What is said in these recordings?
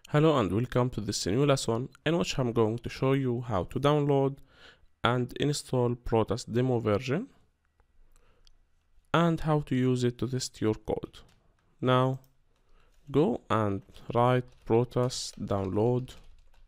Hello and welcome to this new lesson in which I'm going to show you how to download and install Protas demo version and how to use it to test your code. Now go and write Protas download,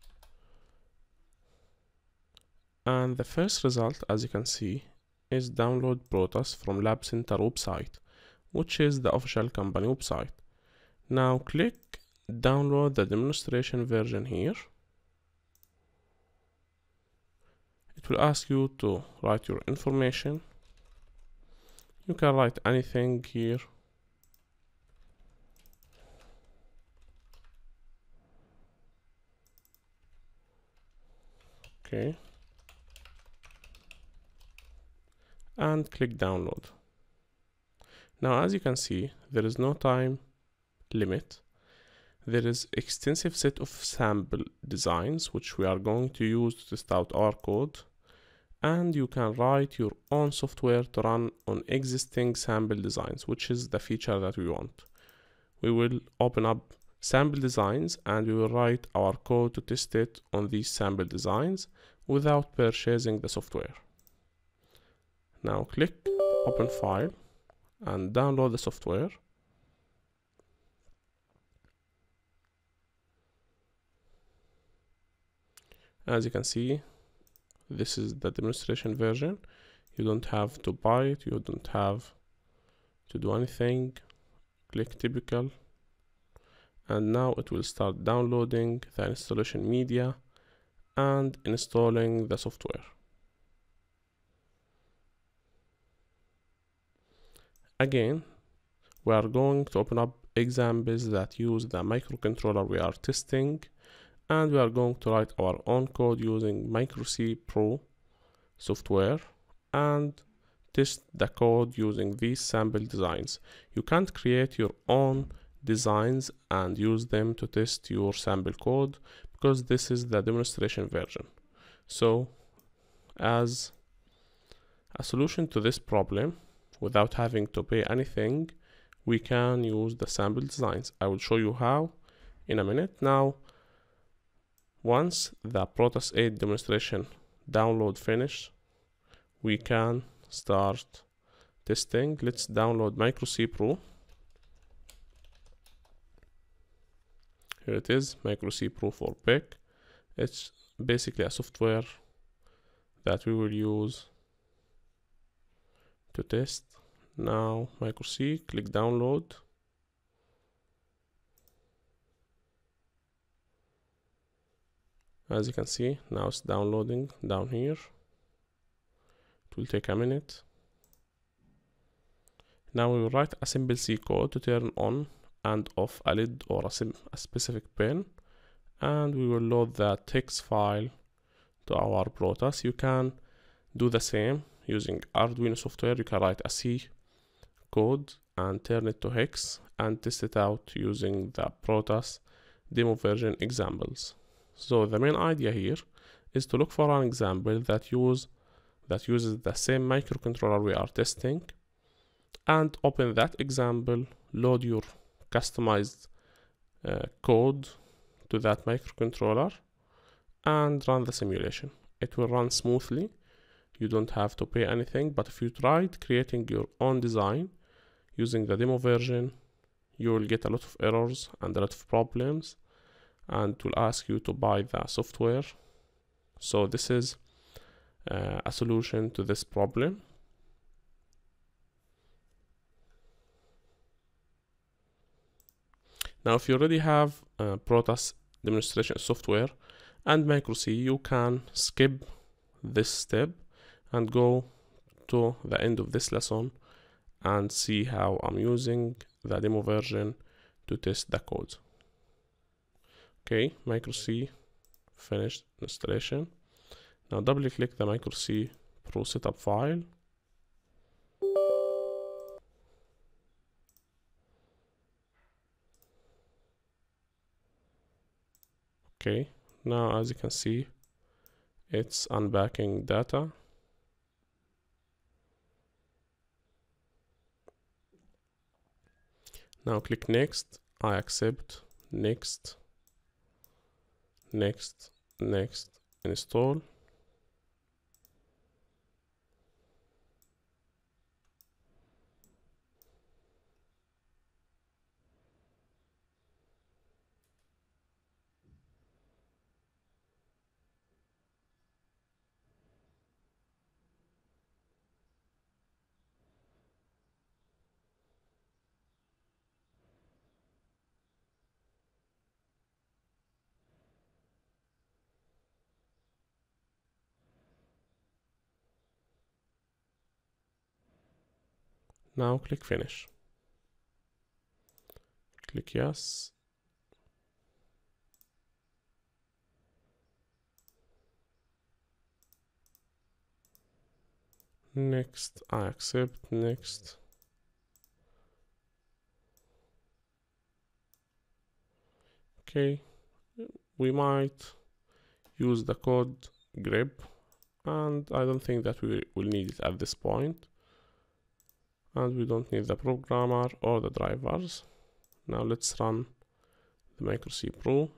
and the first result, as you can see, is download Protas from Lab Center website, which is the official company website. Now click download the demonstration version here. It will ask you to write your information. You can write anything here. Okay. And click download. Now, as you can see, there is no time limit. There is extensive set of sample designs which we are going to use to test out our code, and you can write your own software to run on existing sample designs, which is the feature that we want. We will open up sample designs and we will write our code to test it on these sample designs without purchasing the software. Now click open file and download the software. As you can see, this is the demonstration version. You don't have to buy it, you don't have to do anything. Click typical, and now it will start downloading the installation media and installing the software. Again, we are going to open up examples that use the microcontroller we are testing, and we are going to write our own code using Micro-C Pro software and test the code using these sample designs. You can't create your own designs and use them to test your sample code because this is the demonstration version. So, as a solution to this problem, without having to pay anything, we can use the sample designs. I will show you how in a minute. Now, once the Protas 8 demonstration download finish, we can start testing. Let's download Micro-C Pro. Here it is, Micro-C Pro for PIC. It's basically a software that we will use to test. Now Micro-C, click download. As you can see, now it's downloading down here. It will take a minute. Now we will write a simple C code to turn on and off a LED or a specific pin, and we will load the text file to our Protas. You can do the same using Arduino software. You can write a C code and turn it to hex and test it out using the Protas demo version examples. So the main idea here is to look for an example that uses the same microcontroller we are testing, and open that example, load your customized code to that microcontroller, and run the simulation. It will run smoothly. You don't have to pay anything, but if you tried creating your own design using the demo version, you will get a lot of errors and a lot of problems, and it will ask you to buy the software. So this is a solution to this problem. Now, if you already have Protas demonstration software and Micro-C, you can skip this step and go to the end of this lesson and see how I'm using the demo version to test the code. Okay, Micro-C finished installation. Now double click the Micro-C Pro setup file. Okay, now as you can see, it's unpacking data. Now click next. I accept, next. next, next, install. Now click finish. Click yes. Next, I accept, next. Okay, we might use the code grep, and I don't think that we will need it at this point. And we don't need the programmer or the drivers. Now let's run the Micro C Pro.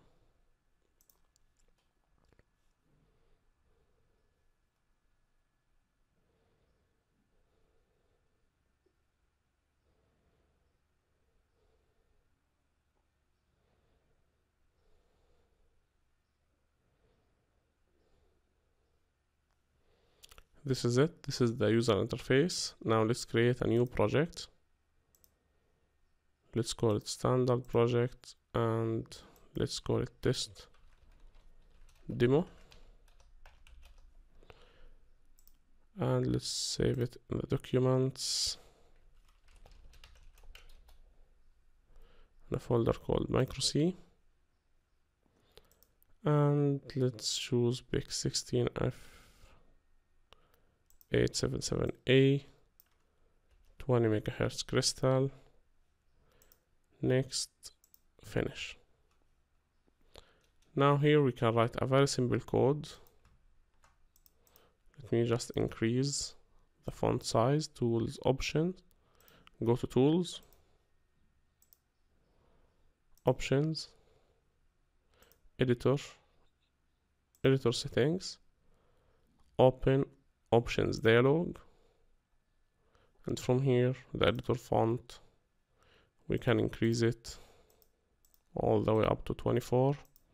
This is it. This is the user interface. Now let's create a new project. Let's call it standard project, and let's call it test demo. And let's save it in the documents in a folder called Micro C. And let's choose BIC16F877A 20 megahertz crystal. Next, finish. Now here we can write a very simple code. Let me just increase the font size. Tools, options, go to tools, options, editor settings, open options dialog, and from here the editor font, we can increase it all the way up to 24.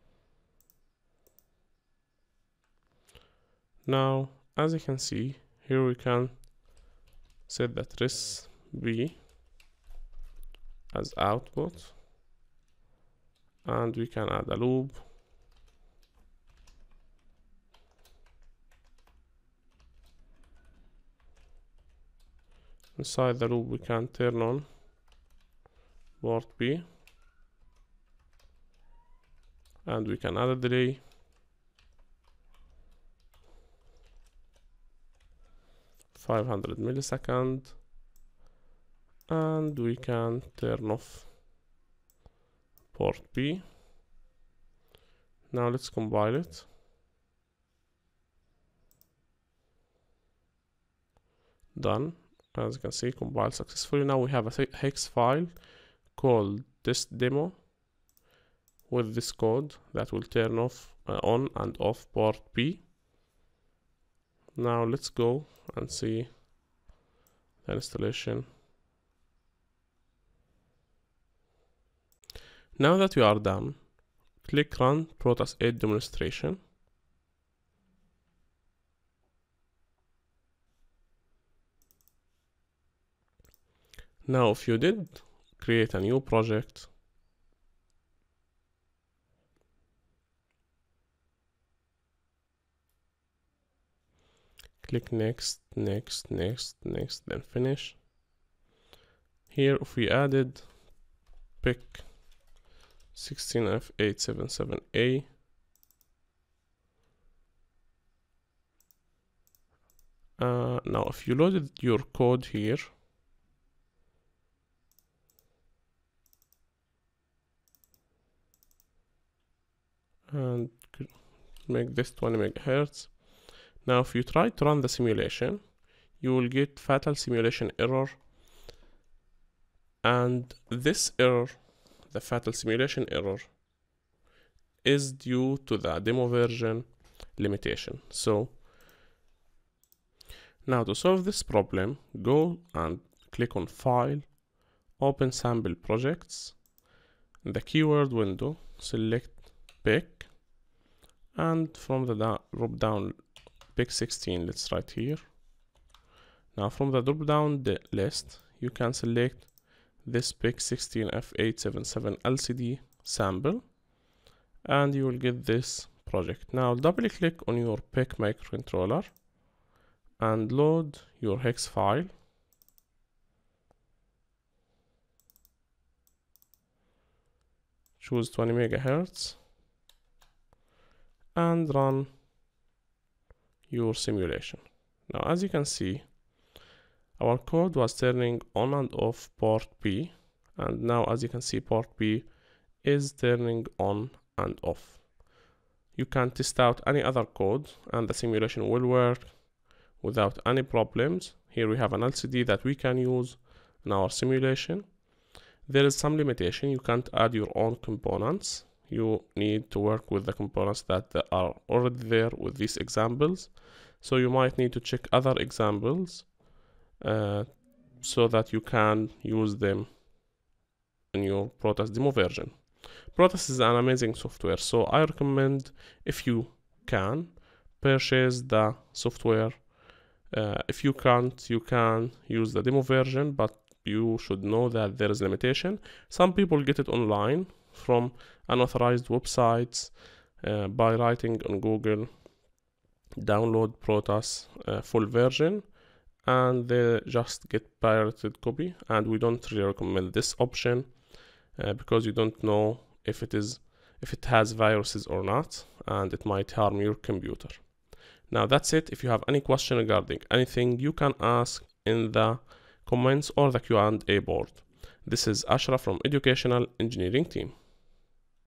Now, as you can see, here we can set that res b as output, and we can add a loop. Inside the loop we can turn on port B, and we can add a delay, (500 milliseconds), and we can turn off port B. Now let's compile it. Done. As you can see, compiled successfully. Now we have a hex file called test demo with this code that will turn off on and off port B. Now let's go and see the installation. Now that we are done, click run Protas 8 demonstration. Now if you did create a new project, click next, next, next, next, then finish. Here if we added pick 16F877A, now if you loaded your code here, and make this 20 megahertz. Now if you try to run the simulation, you will get fatal simulation error, and this error, the fatal simulation error, is due to the demo version limitation. So now to solve this problem, go and click on File, Open Sample Projects. In the keyword window, select pick, and from the drop down pick 16, let's write here. Now from the drop down list, you can select this pick 16 F877 LCD sample, and you will get this project. Now double click on your pick microcontroller and load your hex file. Choose 20 megahertz and run your simulation. Now as you can see, our code was turning on and off port P, and now as you can see, port P is turning on and off. You can test out any other code and the simulation will work without any problems. Here we have an LCD that we can use in our simulation. There is some limitation. You can't add your own components. You need to work with the components that are already there with these examples. So you might need to check other examples so that you can use them in your Protas demo version. Protas is an amazing software, so I recommend, if you can, purchase the software. If you can't, you can use the demo version, but you should know that there is limitation. Some people get it online from unauthorized websites by writing on Google download Protas full version, and they just get pirated copy, and we don't really recommend this option because you don't know if it has viruses or not, and it might harm your computer. Now that's it. If you have any question regarding anything, you can ask in the comments or the Q&A board. This is Ashraf from Educational Engineering Team.